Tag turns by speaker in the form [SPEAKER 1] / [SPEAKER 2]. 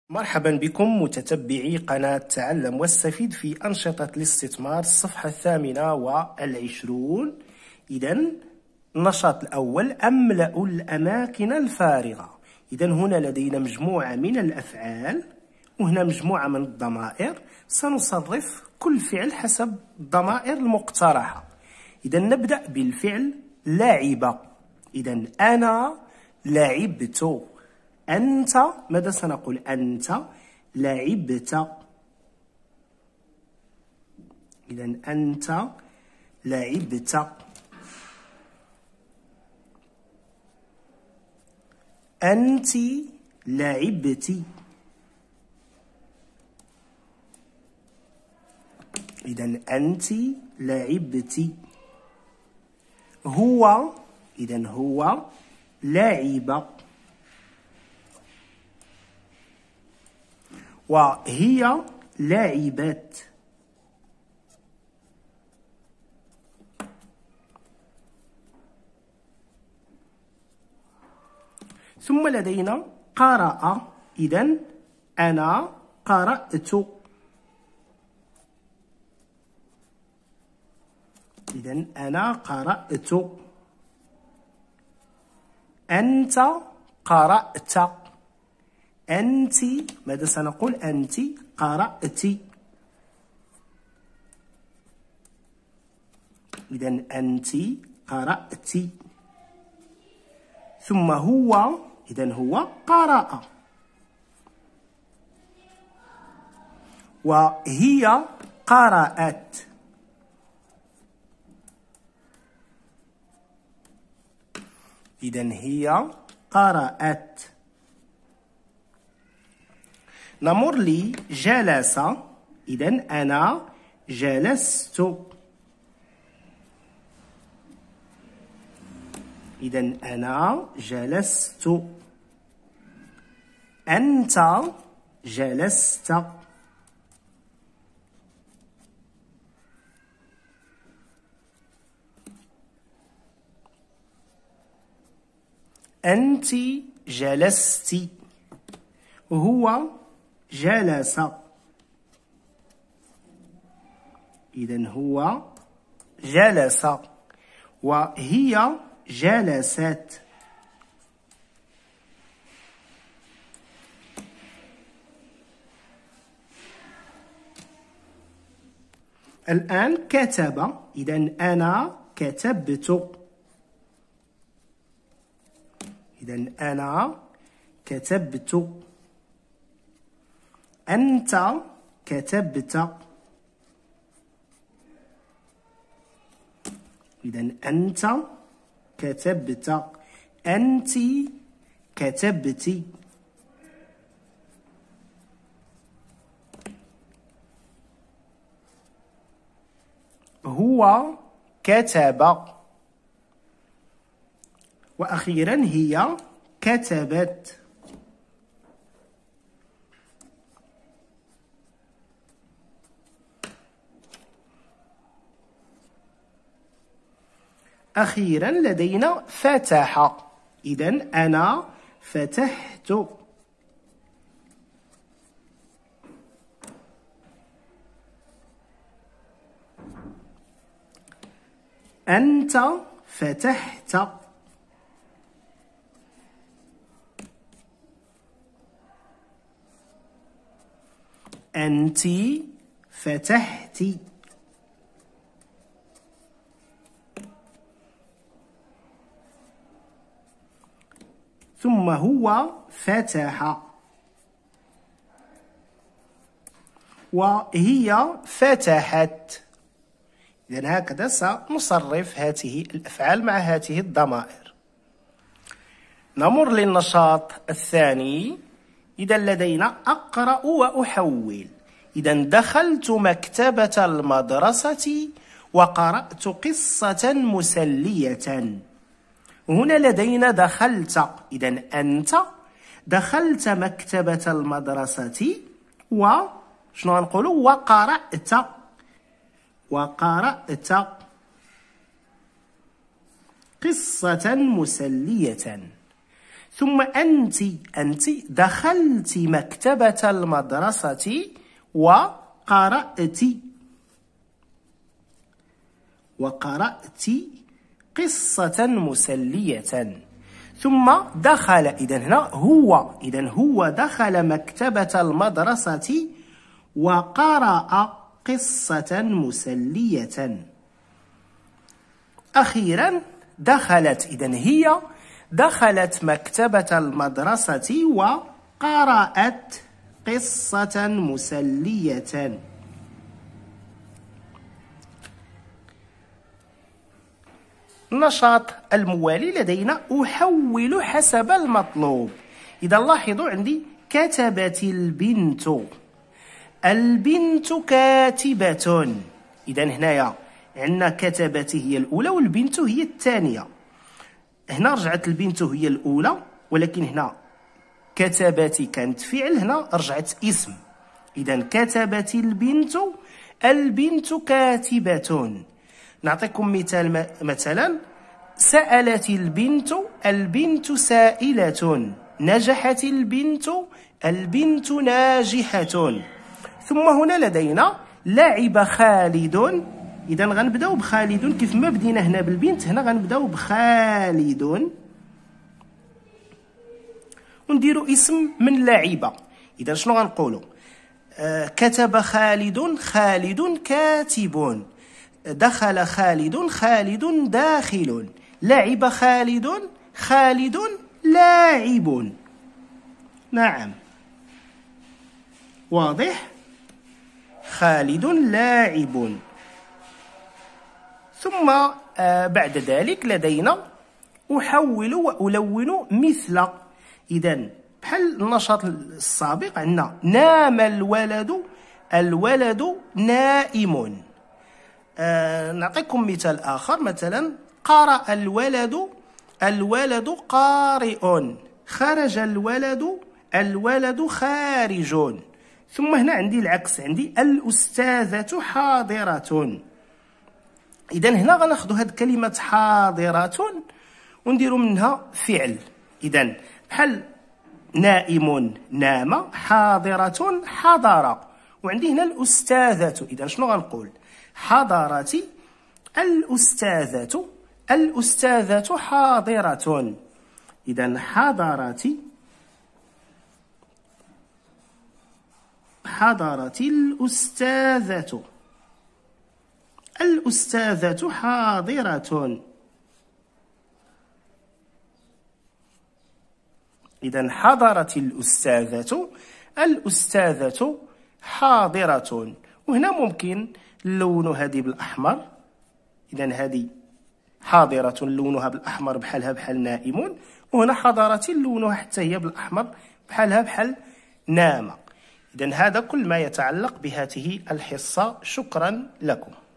[SPEAKER 1] مرحبا بكم متتبعي قناة تعلم واستفيد في أنشطة الاستثمار الصفحة 28. إذن النشاط الأول: أملأ الأماكن الفارغة. إذن هنا لدينا مجموعة من الأفعال وهنا مجموعة من الضمائر، سنصرف كل فعل حسب الضمائر المقترحة. إذن نبدأ بالفعل لعب. إذن أنا لعبت. أنت، ماذا سنقول؟ أنت لعبت. إذن أنت لعبت. أنت لعبت. إذن أنت لعبت. هو، إذن هو لعب. وهي لعبت. ثم لدينا قرأ. إذن أنا قرأت. إذن أنا قرأت. أنت قرأت. أنت، ماذا سنقول؟ أنت قرأت. إذن أنت قرأت. ثم هو، إذن هو قرأ. وهي قرأت. إذن هي قرأت. نمر لي جلس. إذن أنا جلست. إذن أنا جلست. أنت جلست. أنت جلست. هو جلس. إذن هو جلس. وهي جلست. الآن كتب. إذن أنا كتبت. إذن أنا كتبت. أنت كتبت. إذن أنت كتبت. أنت كتبت. هو كتب. وأخيرا هي كتبت. أخيرا لدينا فتح. إذن أنا فتحت. أنت فتحت. أنت فتحت. ثم هو فتح. وهي فتحت. إذن هكذا سنصرف هذه الأفعال مع هذه الضمائر. نمر للنشاط الثاني. إذا لدينا أقرأ وأحول. إذا دخلت مكتبة المدرسة وقرأت قصة مسلية. هنا لدينا دخلت. إذا أنت دخلت مكتبة المدرسة شنو نقول؟ وقرأت. وقرأت قصة مسلية. ثم أنت دخلت مكتبة المدرسة وقرأت قصة مسلية. ثم دخل، إذن هو دخل مكتبة المدرسة وقرأ قصة مسلية. أخيرا دخلت، إذن هي دخلت مكتبة المدرسة وقرأت قصة مسلية. النشاط الموالي لدينا أحول حسب المطلوب. إذا لاحظوا عندي كتبت البنت كاتبة. إذا هنايا عندنا كتبت هي الأولى والبنت هي الثانية. هنا رجعت البنت هي الأولى، ولكن هنا كتبت كانت فعل، هنا رجعت اسم. إذا كتبت البنت كاتبة. نعطيكم مثال، مثلا سألت البنت سائلة. نجحت البنت ناجحة. ثم هنا لدينا لعب خالد. إذا غنبداو بخالد كيف ما بدينا هنا بالبنت، هنا غنبداو بخالد ونديرو اسم من لعب. إذا شنو غنقولو؟ كتب خالد كاتب. دخل خالد داخل. لعب خالد لاعب. نعم، واضح؟ خالد لاعب. ثم بعد ذلك لدينا أحول وألون مثل. إذا بحال النشاط السابق عندنا نام الولد نائم. نعطيكم مثال آخر، مثلا قرأ الولد قارئ. خرج الولد خارج. ثم هنا عندي العكس، عندي الأستاذة حاضرة. إذا هنا غناخذ هاد كلمة حاضرة ونديرو منها فعل. إذا بحال نائم نام، حاضرة حضر، وعندي هنا الأستاذة. إذا شنو غنقول؟ حضرت الأستاذة حاضرة. إذا حضرت الأستاذة حاضرة. إذا حضرت الأستاذة حاضرة. وهنا ممكن اللون هذه بالأحمر. إذا هذه حاضرة لونها بالأحمر بحال نائم، وهنا حضرت لونها حتى هي بالأحمر بحال نام. إذا هذا كل ما يتعلق بهذه الحصة. شكرا لكم.